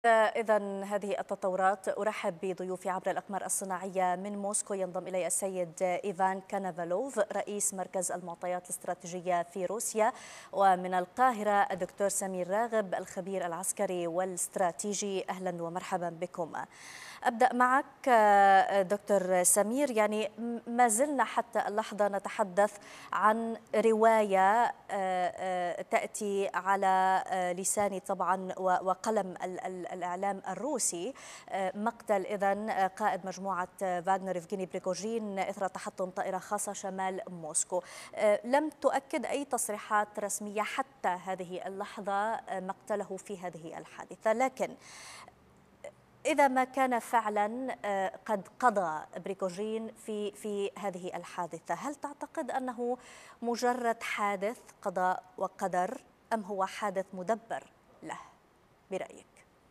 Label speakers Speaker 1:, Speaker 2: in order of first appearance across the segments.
Speaker 1: إذن هذه التطورات أرحب بضيوفي عبر الأقمار الصناعية من موسكو. ينضم إلي السيد إيفان كانافالوف رئيس مركز المعطيات الاستراتيجية في روسيا، ومن القاهرة الدكتور سمير راغب الخبير العسكري والاستراتيجي. أهلا ومرحبا بكم. أبدأ معك دكتور سمير، يعني ما زلنا حتى اللحظة نتحدث عن رواية تأتي على لسان طبعا وقلم الإعلام الروسي، مقتل إذن قائد مجموعة فاغنر إفغيني بريغوجين إثر تحطم طائرة خاصة شمال موسكو. لم تؤكد أي تصريحات رسمية حتى هذه اللحظة مقتله في هذه الحادثة، لكن إذا ما كان فعلا قد قضى بريغوجين في هذه الحادثة، هل تعتقد أنه مجرد حادث قضاء وقدر أم هو حادث مدبر له برأيك؟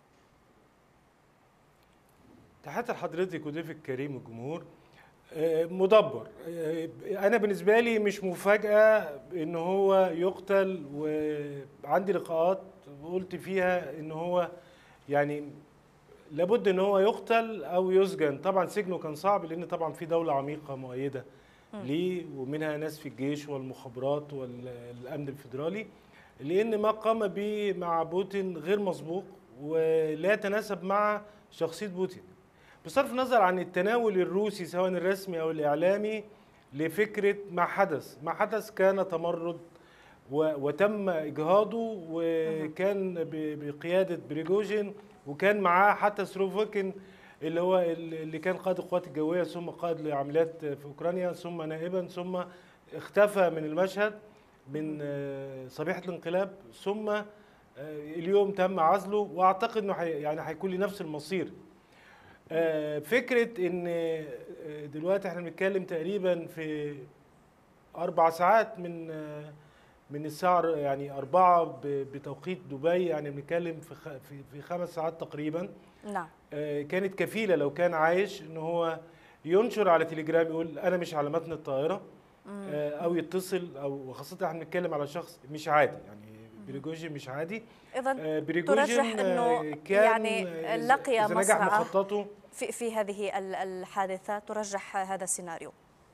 Speaker 2: تحياتي لحضرتك وضيفك الكريم والجمهور. مدبر. أنا بالنسبة لي مش مفاجأة إن هو يقتل، وعندي لقاءات قلت فيها إن هو يعني لابد ان هو يقتل او يسجن. طبعا سجنه كان صعب لان طبعا في دولة عميقة مؤيدة ليه، ومنها ناس في الجيش والمخابرات والامن الفيدرالي، لان ما قام به مع بوتين غير مسبوق ولا يتناسب مع شخصية بوتين، بصرف النظر عن التناول الروسي سواء الرسمي او الاعلامي لفكرة ما حدث. ما حدث كان تمرد وتم اجهاضه، وكان بقيادة بريغوجين، وكان معاه حتى سروفوكين اللي كان قائد القوات الجويه ثم قائد لعمليات في اوكرانيا ثم نائبا ثم اختفى من المشهد من صبيحه الانقلاب، ثم اليوم تم عزله، واعتقد انه يعني هيكون لنفس المصير. فكره ان دلوقتي احنا بنتكلم تقريبا في 4 ساعات من الساعة يعني 4 بتوقيت دبي، يعني بنتكلم في 5 ساعات تقريبا.
Speaker 1: نعم.
Speaker 2: كانت كفيلة لو كان عايش ان هو ينشر على تليجرام يقول انا مش على متن الطائرة، او يتصل، او خاصة احنا بنتكلم على شخص مش عادي، يعني بريغوجين مش عادي.
Speaker 1: إذن
Speaker 2: بريغوجين
Speaker 1: ترجح انه
Speaker 2: كان
Speaker 1: يعني لقي
Speaker 2: إذا نجح
Speaker 1: مصرعه
Speaker 2: مخططه
Speaker 1: في هذه الحادثة، ترجح هذا السيناريو؟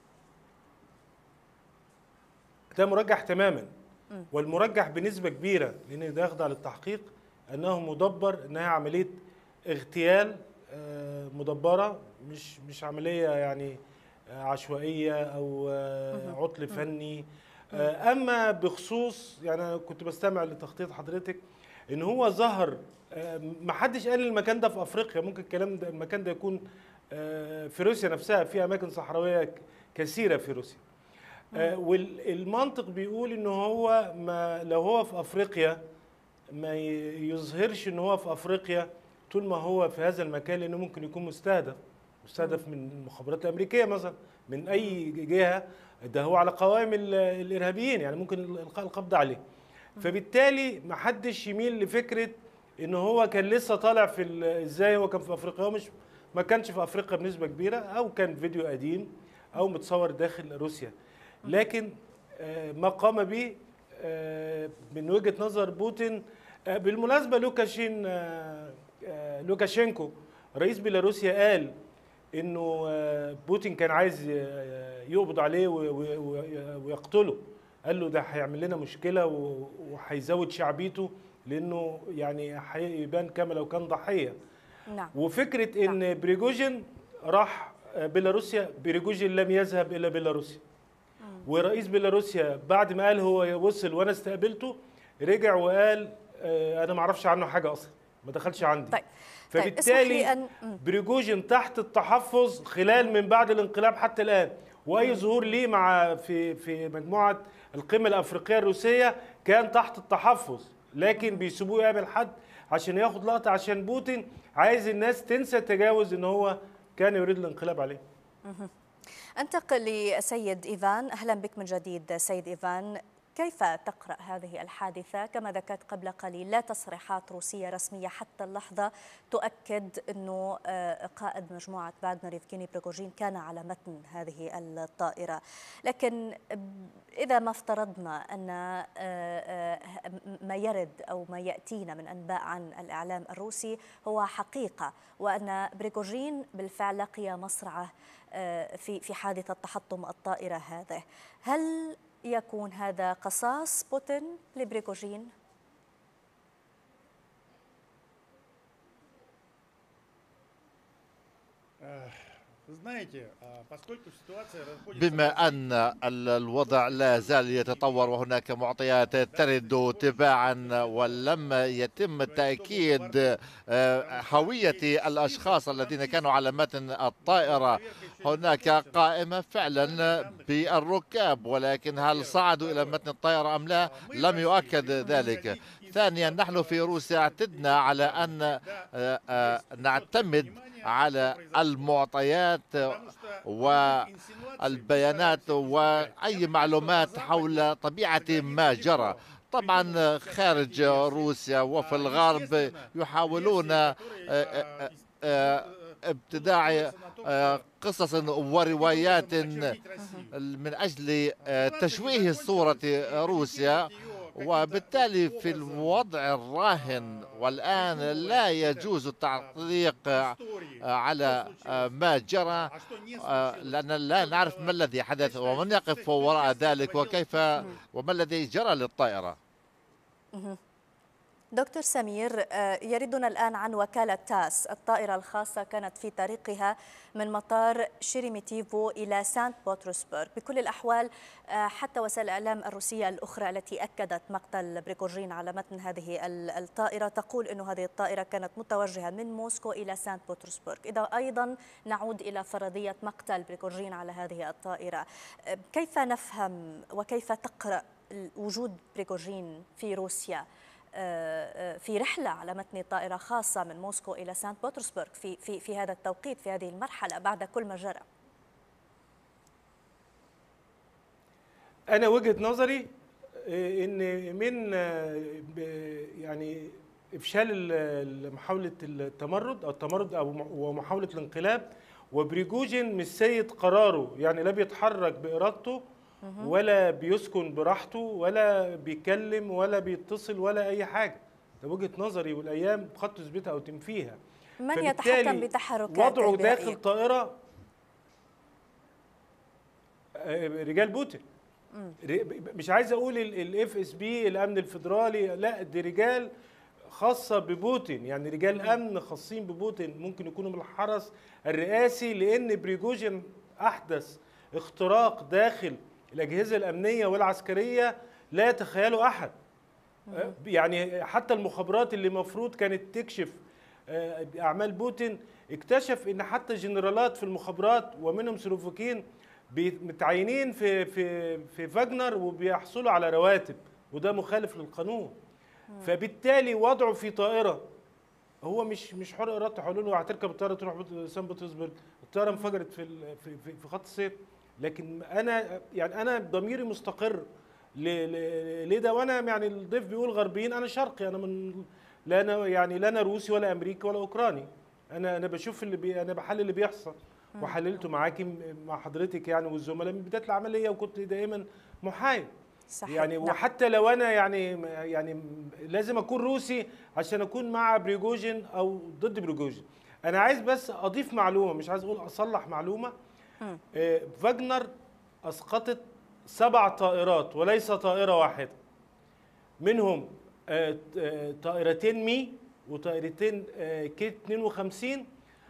Speaker 2: ده مرجح تماما، والمرجح بنسبة كبيرة لأن ده يخضع للتحقيق أنه مدبر، أنها عملية اغتيال مدبرة، مش عملية يعني عشوائية أو عطل فني. أما بخصوص يعني أنا كنت بستمع لتخطيط حضرتك إن هو ظهر، ما حدش قال المكان ده في أفريقيا، ممكن الكلام ده المكان ده يكون في روسيا نفسها، في أماكن صحراوية كثيرة في روسيا. والمنطق بيقول ان هو ما لو هو في افريقيا ما يظهرش ان هو في افريقيا طول ما هو في هذا المكان، لانه ممكن يكون مستهدف من المخابرات الامريكيه مثلا، من اي جهه، ده هو على قوائم الارهابيين، يعني ممكن القاء القبض عليه. فبالتالي ما حدش يميل لفكره ان هو كان لسه طالع في ازاي هو كان في افريقيا. هو ما كانش في افريقيا بنسبه كبيره، او كان فيديو قديم او متصور داخل روسيا. لكن ما قام به من وجهة نظر بوتين. بالمناسبة لوكاشينكو رئيس بيلاروسيا قال انه بوتين كان عايز يقبض عليه ويقتله، قال له ده هيعمل لنا مشكلة وهيزود شعبيته، لانه يعني هيبان كما لو كان ضحية.
Speaker 1: نعم.
Speaker 2: وفكرة ان بريغوجين راح بيلاروسيا، بريغوجين لم يذهب الى بيلاروسيا، ورئيس بيلاروسيا بعد ما قال هو وصل وانا استقبلته رجع وقال انا ما اعرفش عنه حاجه اصلا، ما دخلش عندي.
Speaker 1: طيب.
Speaker 2: فبالتالي بريغوجين تحت التحفظ خلال من بعد الانقلاب حتى الان، واي ظهور ليه مع في مجموعه القمه الافريقيه الروسيه كان تحت التحفظ، لكن بيسيبوه يقابل حد عشان ياخد لقطه، عشان بوتين عايز الناس تنسى تجاوز ان هو كان يريد الانقلاب عليه.
Speaker 1: انتقل لسيد إيفان. أهلا بك من جديد سيد إيفان. كيف تقرأ هذه الحادثة؟ كما ذكرت قبل قليل لا تصريحات روسية رسمية حتى اللحظة تؤكد أنه قائد مجموعة فاغنر يفغيني بريغوجين كان على متن هذه الطائرة. لكن إذا ما افترضنا أن ما يرد أو ما يأتينا من أنباء عن الإعلام الروسي هو حقيقة، وأن بريغوجين بالفعل لقي مصرعه في حادثة تحطم الطائرة هذه، هل يكون هذا قصاص بوتين لبريغوجين؟
Speaker 3: بما أن الوضع لا زال يتطور وهناك معطيات ترد تباعا ولم يتم تأكيد هوية الأشخاص الذين كانوا على متن الطائرة، هناك قائمة فعلا بالركاب، ولكن هل صعدوا إلى متن الطائرة أم لا لم يؤكد ذلك. ثانيا، نحن في روسيا اعتدنا على أن نعتمد على المعطيات والبيانات وأي معلومات حول طبيعة ما جرى. طبعا خارج روسيا وفي الغرب يحاولون ابتداع قصص وروايات من أجل تشويه صورة روسيا، وبالتالي في الوضع الراهن والآن لا يجوز التعليق على ما جرى، لأن لا نعرف ما الذي حدث ومن يقف وراء ذلك وكيف وما الذي جرى للطائرة.
Speaker 1: دكتور سمير، يردنا الآن عن وكالة تاس. الطائرة الخاصة كانت في طريقها من مطار شيريميتيفو إلى سانت بطرسبرغ. بكل الأحوال حتى وسائل الإعلام الروسية الأخرى التي أكدت مقتل بريغوجين على متن هذه الطائرة تقول أن هذه الطائرة كانت متوجهة من موسكو إلى سانت بطرسبرغ. إذا أيضا نعود إلى فرضية مقتل بريغوجين على هذه الطائرة، كيف نفهم وكيف تقرأ وجود بريغوجين في روسيا في رحلة على متن طائرة خاصة من موسكو إلى سانت بطرسبرغ في هذا التوقيت، في هذه المرحلة بعد كل ما جرى؟
Speaker 2: أنا وجهة نظري إن من يعني إفشال محاولة التمرد أو محاولة الانقلاب، وبريجوجين مش سيد قراره، يعني لا بيتحرك بإرادته ولا بيسكن براحته ولا بيتكلم ولا بيتصل ولا أي حاجة. ده وجهة نظري، والأيام قد تثبتها أو تنفيها.
Speaker 1: من يتحكم بتحركاته؟
Speaker 2: وضعه داخل طائرة رجال بوتين. مش عايز أقول الاف اس بي الأمن الفيدرالي، لا، دي رجال خاصة ببوتين، يعني رجال أمن خاصين ببوتين، ممكن يكونوا من الحرس الرئاسي، لأن بريجوجين أحدث اختراق داخل الأجهزة الأمنية والعسكرية لا يتخيله أحد. يعني حتى المخابرات اللي مفروض كانت تكشف أعمال بوتين اكتشف إن حتى جنرالات في المخابرات ومنهم سلوفاكيين متعينين في فاغنر وبيحصلوا على رواتب، وده مخالف للقانون. فبالتالي وضعه في طائرة هو مش حر إرادته، حولوا له هتركب الطائرة تروح سان بطرسبرغ، الطائرة انفجرت في خط السير. لكن انا ضميري مستقر ليه ده، وانا يعني الضيف بيقول غربيين، انا شرقي، لا انا روسي ولا امريكي ولا اوكراني. انا بشوف انا بحلل اللي بيحصل، وحللته معاكي مع حضرتك يعني والزملاء من بدايه العمليه، وكنت دايما محايد.
Speaker 1: صحيح.
Speaker 2: يعني وحتى لو انا يعني لازم اكون روسي عشان اكون مع بريجوجين او ضد بريجوجين. انا عايز بس اضيف معلومه، مش عايز اقول اصلح معلومه. فاغنر اسقطت 7 طائرات وليس طائره واحده، منهم طائرتين مي وطائرتين كي 52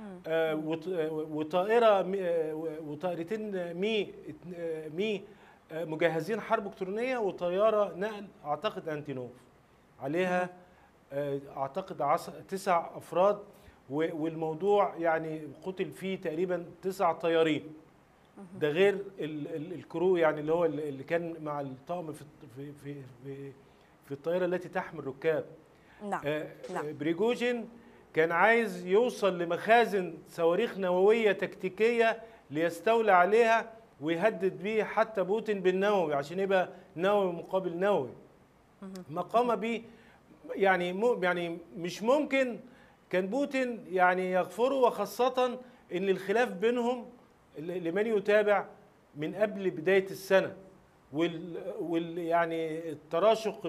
Speaker 2: وطائرتين مي مجهزين حرب الكترونيه، وطياره نقل اعتقد انتينوف عليها اعتقد 9 افراد، والموضوع يعني قتل فيه تقريبا 9 طيارين. ده غير الكرو، يعني اللي هو اللي كان مع الطاقم في الطائره التي تحمل ركاب.
Speaker 1: نعم.
Speaker 2: بريجوجين كان عايز يوصل لمخازن صواريخ نوويه تكتيكيه ليستولى عليها ويهدد بيه حتى بوتين بالنووي عشان يبقى نووي مقابل نووي. ما قام به يعني مش ممكن كان بوتين يعني يغفره، وخاصة ان الخلاف بينهم لمن يتابع من قبل بداية السنة، يعني التراشق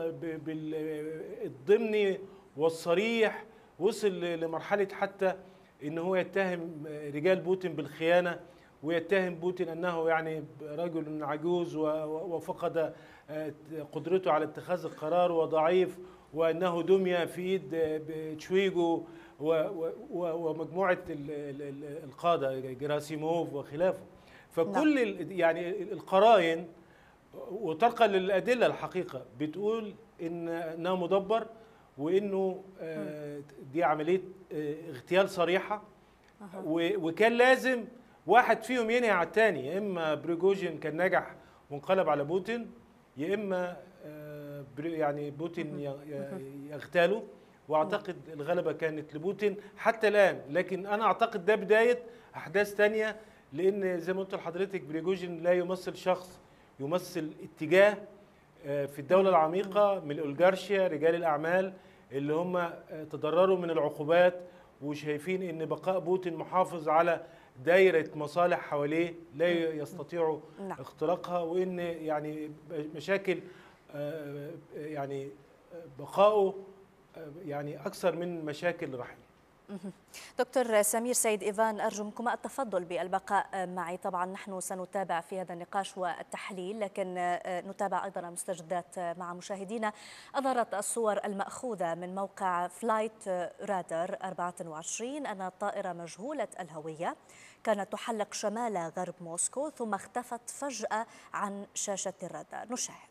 Speaker 2: الضمني والصريح وصل لمرحلة حتى ان هو يتهم رجال بوتين بالخيانة، ويتهم بوتين انه يعني رجل عجوز وفقد قدرته على اتخاذ القرار وضعيف، وانه دمية في ايد تشويجو ومجموعة القادة جراسيموف وخلافه. فكل يعني القرائن وطرقا للأدلة الحقيقة بتقول انه مدبر، وانه دي عملية اغتيال صريحة، وكان لازم واحد فيهم ينهي على الثاني. يا اما بريجوجين كان نجح وانقلب على بوتين، يا اما يعني بوتين يغتاله، واعتقد الغلبة كانت لبوتين حتى الآن. لكن انا اعتقد ده بداية احداث ثانية، لان زي ما قلت لحضرتك بريجوجين لا يمثل شخص، يمثل اتجاه في الدولة العميقة من الأوليغارشيا، رجال الأعمال اللي هم تضرروا من العقوبات وشايفين ان بقاء بوتين محافظ على دايرة مصالح حواليه لا يستطيعوا اختراقها، وان يعني مشاكل يعني بقائه يعني اكثر من مشاكل رحيل.
Speaker 1: دكتور سمير سيد إيفان، أرجو منكم التفضل بالبقاء معي. طبعا نحن سنتابع في هذا النقاش والتحليل، لكن نتابع أيضا المستجدات مع مشاهدينا. أظهرت الصور المأخوذة من موقع فلايت رادار 24 أن الطائرة مجهولة الهوية كانت تحلق شمال غرب موسكو ثم اختفت فجأة عن شاشة الرادار. نشاهد.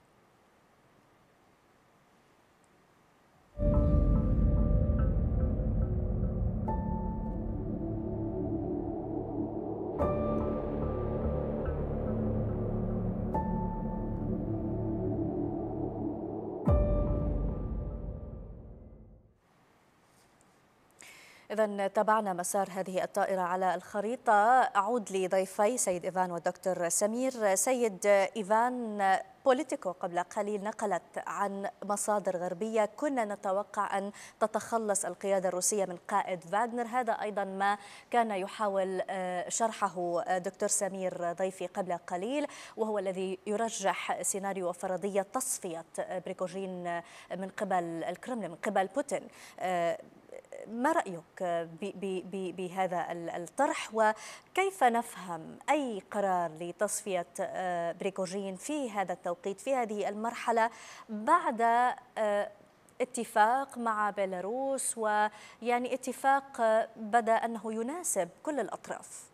Speaker 1: إذن تابعنا مسار هذه الطائرة على الخريطة. أعود لضيفي سيد إيفان والدكتور سمير. سيد إيفان، بوليتيكو قبل قليل نقلت عن مصادر غربية كنا نتوقع أن تتخلص القيادة الروسية من قائد فاغنر. هذا أيضا ما كان يحاول شرحه دكتور سمير ضيفي قبل قليل، وهو الذي يرجح سيناريو وفرضية تصفية بريغوجين من قبل الكرملين، من قبل بوتين. ما رأيك بهذا الطرح، وكيف نفهم أي قرار لتصفية بريغوجين في هذا التوقيت في هذه المرحلة بعد اتفاق مع بيلاروس، ويعني اتفاق بدا أنه يناسب كل الأطراف؟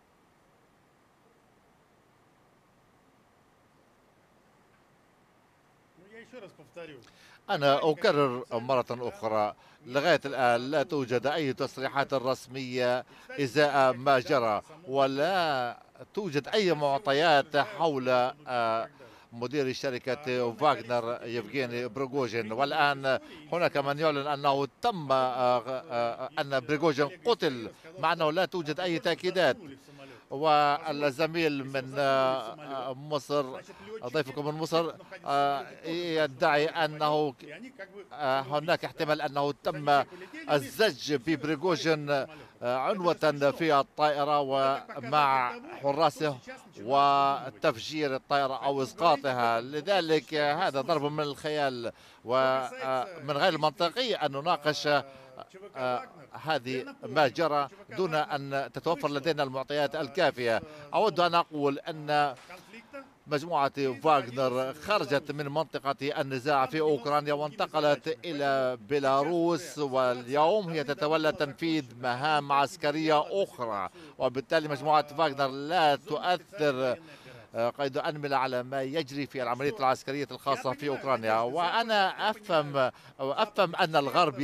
Speaker 3: أنا أكرر مرة أخرى، لغاية الآن لا توجد أي تصريحات رسمية إزاء ما جرى، ولا توجد أي معطيات حول مدير شركة فاغنر يفغيني بريغوجين. والآن هناك من يعلن أنه تم أن بريغوجين قتل، مع أنه لا توجد أي تأكيدات. والزميل من مصر، ضيفكم من مصر، يدعي أنه هناك احتمال أنه تم الزج ببريغوجين عنوة في الطائرة ومع حراسه وتفجير الطائرة أو إسقاطها. لذلك هذا ضرب من الخيال، ومن غير المنطقي أن نناقش هذه ما جرى دون أن تتوفر لدينا المعطيات الكافية. أود أن أقول أن مجموعة فاغنر خرجت من منطقة النزاع في أوكرانيا وانتقلت إلى بيلاروس، واليوم هي تتولى تنفيذ مهام عسكرية أخرى، وبالتالي مجموعة فاغنر لا تؤثر قيد أنملة على ما يجري في العملية العسكرية الخاصة في أوكرانيا. وأنا أفهم أن الغرب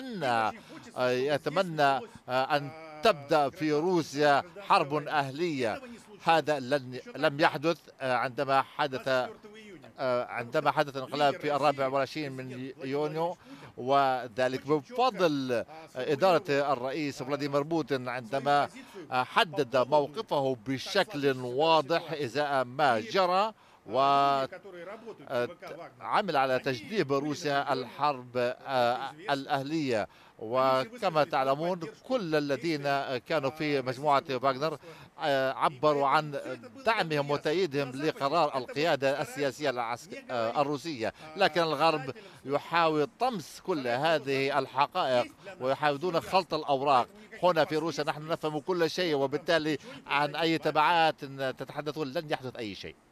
Speaker 3: يتمنى أن تبدأ في روسيا حرب أهلية. هذا لم يحدث عندما حدث انقلاب في 24 من يونيو، وذلك بفضل إدارة الرئيس فلاديمير بوتين عندما حدد موقفه بشكل واضح إزاء ما جرى وعمل على تجنيب روسيا الحرب الأهلية. وكما تعلمون كل الذين كانوا في مجموعة فاغنر عبروا عن دعمهم وتأييدهم لقرار القيادة السياسية الروسية، لكن الغرب يحاول طمس كل هذه الحقائق ويحاولون خلط الأوراق. هنا في روسيا نحن نفهم كل شيء، وبالتالي عن أي تبعات تتحدثون لن يحدث أي شيء.